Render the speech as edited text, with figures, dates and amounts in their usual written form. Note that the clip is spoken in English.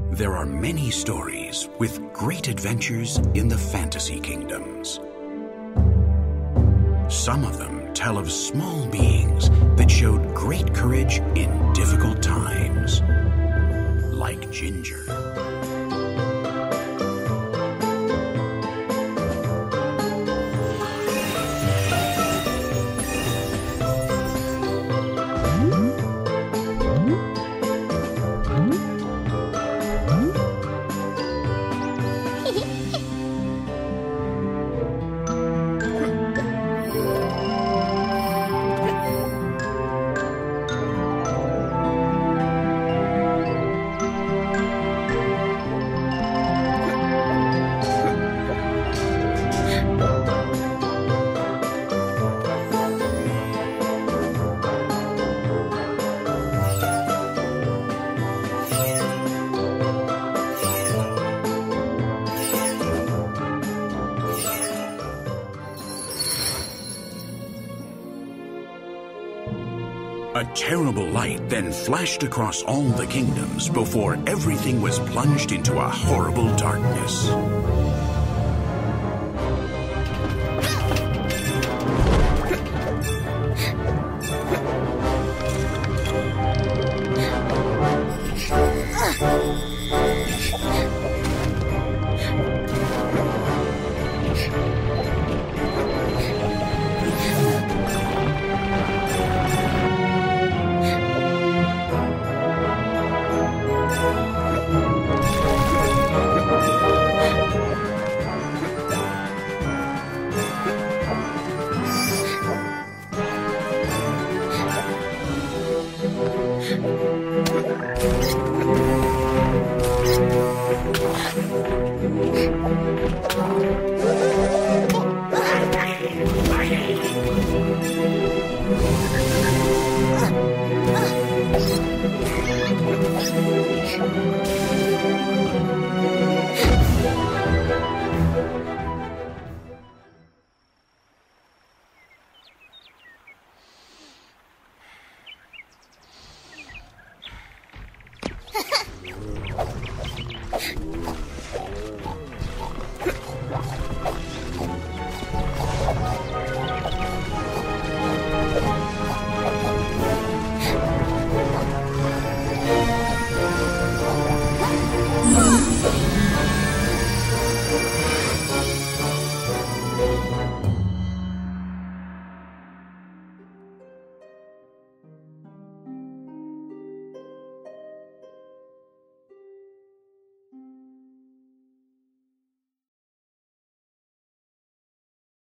There are many stories with great adventures in the fantasy kingdoms. Some of them tell of small beings that showed great courage in difficult times, like Ginger. A terrible light then flashed across all the kingdoms before everything was plunged into a horrible darkness.